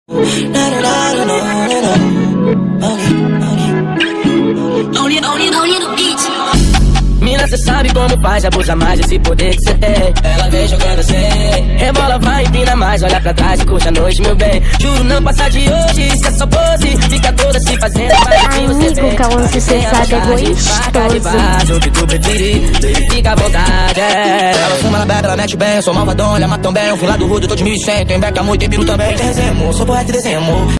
Mina, cê sabe como faz, abusa mais desse poder que cê tem. Ela vem jogando sem, rebola, vai, empina mais, olha pra trás e curte a noite, meu bem. Juro não passar de hoje, isso é só pose, fica toda se fazendo. Amigo, calma, se cê sabe é gostoso. O que tu preferir, fica à vontade, Ela fuma, ela bebe, ela mete bem, eu sou malvadão, ela mata tão bem. Eu fui lá do Rudo, tô de 1100, tem beca muito, tem piru também. Desenho, sou poeta e desenho, amor.